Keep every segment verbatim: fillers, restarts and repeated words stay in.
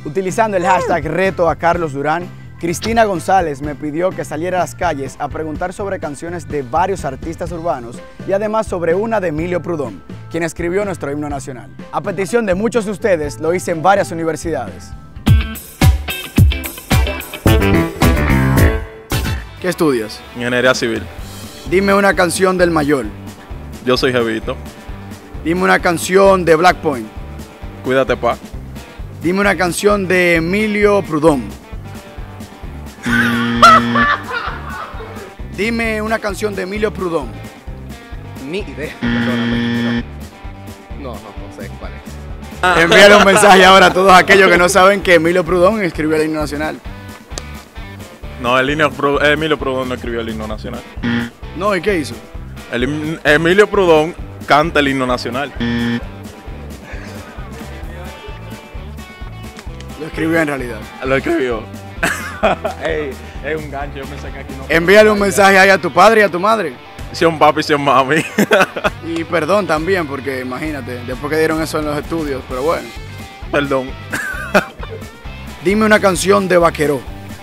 Utilizando el hashtag reto a Carlos Durán, Cristina González me pidió que saliera a las calles a preguntar sobre canciones de varios artistas urbanos y además sobre una de Emilio Prudhomme, quien escribió nuestro himno nacional. A petición de muchos de ustedes, lo hice en varias universidades. ¿Qué estudias? Ingeniería civil. Dime una canción del Mayol. Yo soy Jevito. Dime una canción de Black Point. Cuídate, pa. Dime una canción de Emilio Prudhomme. Dime una canción de Emilio Prudhomme. Ni idea, perdóname. No, no, no sé cuál es. Envíale un mensaje ahora a todos aquellos que no saben que Emilio Prudhomme escribió el himno nacional. No, el himno, Emilio Prudhomme no escribió el himno nacional. No, ¿y qué hizo? El, Emilio Prudhomme canta el himno nacional. Lo escribió en realidad. Lo escribió. Ey, es un gancho, yo pensé que aquí no. Envíale un mensaje ahí a tu padre y a tu madre. Si un papi, si un mami. Y perdón también, porque imagínate, después que dieron eso en los estudios, pero bueno. Perdón. Dime una canción de Vaqueró.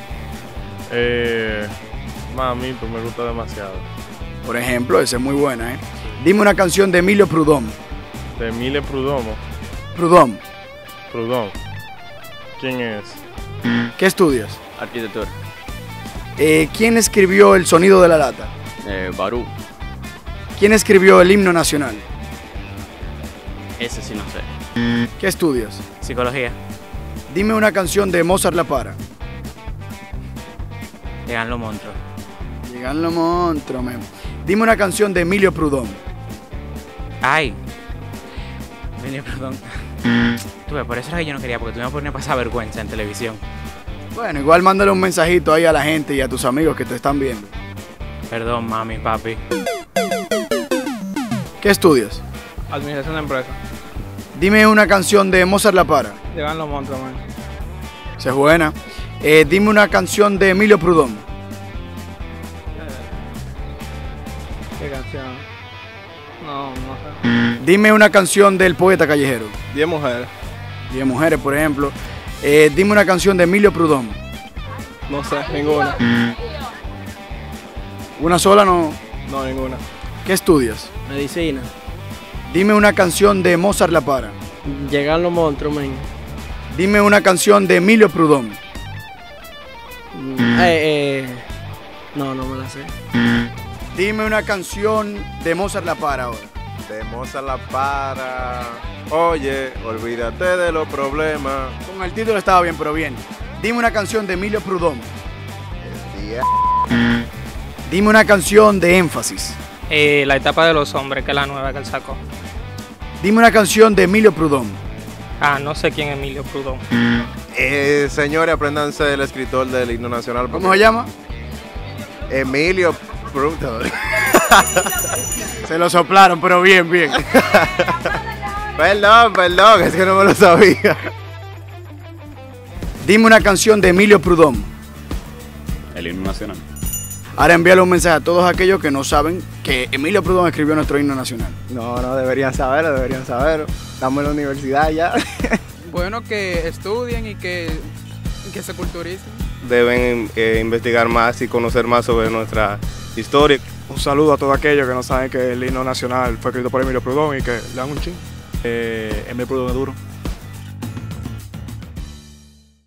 Eh, mamito, me gusta demasiado. Por ejemplo, esa es muy buena, ¿eh? Dime una canción de Emilio Prudhomme. De Emilio Prudhomme. Prudhomme. Prudhomme. ¿Quién es? ¿Qué estudias? Arquitectura. Eh, ¿Quién escribió El sonido de la lata? Eh, Barú. ¿Quién escribió el himno nacional? Ese sí no sé. ¿Qué estudias? Psicología. Dime una canción de Mozart La Para. Llegan los monstruos. Llegan los monstruos, men. Dime una canción de Emilio Prudhomme. Ay. Emilio Prudhomme. Tú ves, por eso era que yo no quería, porque tú me pones a pasar vergüenza en televisión. Bueno, igual mándale un mensajito ahí a la gente y a tus amigos que te están viendo. Perdón, mami, papi. ¿Qué estudias? Administración de empresa. Dime una canción de Mozart La Para. Llegan los monstruos, man. Esa es buena. Eh, dime una canción de Emilio Prudhomme. ¿Qué canción? No, no sé. Dime una canción del poeta callejero. Diez mujeres. Diez mujeres, por ejemplo. Eh, dime una canción de Emilio Prudhomme. No sé, ninguna. ¿Una sola no? No, ninguna. ¿Qué estudias? Medicina. Dime una canción de Mozart La Para. Llegan los monstruos, man. Dime una canción de Emilio Prudhomme. Eh, eh. No, no me la sé. Dime una canción de Mozart La Para ahora. De Mozart La Para. Oye, olvídate de los problemas. Con el título estaba bien, pero bien. Dime una canción de Emilio Prudhomme. El día. Dime una canción de Énfasis. Eh, la etapa de los hombres, que es la nueva que él sacó. Dime una canción de Emilio Prudhomme. Ah, no sé quién es Emilio Prudhomme. Eh, señores, apréndanse del escritor del himno nacional. ¿Cómo se llama? Emilio Prudhomme. Se lo soplaron, pero bien, bien. Perdón, perdón, es que no me lo sabía. Dime una canción de Emilio Prudhomme. El himno nacional. Ahora envíale un mensaje a todos aquellos que no saben que Emilio Prudhomme escribió nuestro himno nacional. No, no, deberían saberlo, deberían saberlo. Estamos en la universidad ya. Bueno, que estudien y que, que se culturicen. Deben eh, investigar más y conocer más sobre nuestra historia. Un saludo a todos aquellos que no saben que el himno nacional fue escrito por Emilio Prudhomme y que le dan un ching. Eh, Emilio Prudhomme es duro.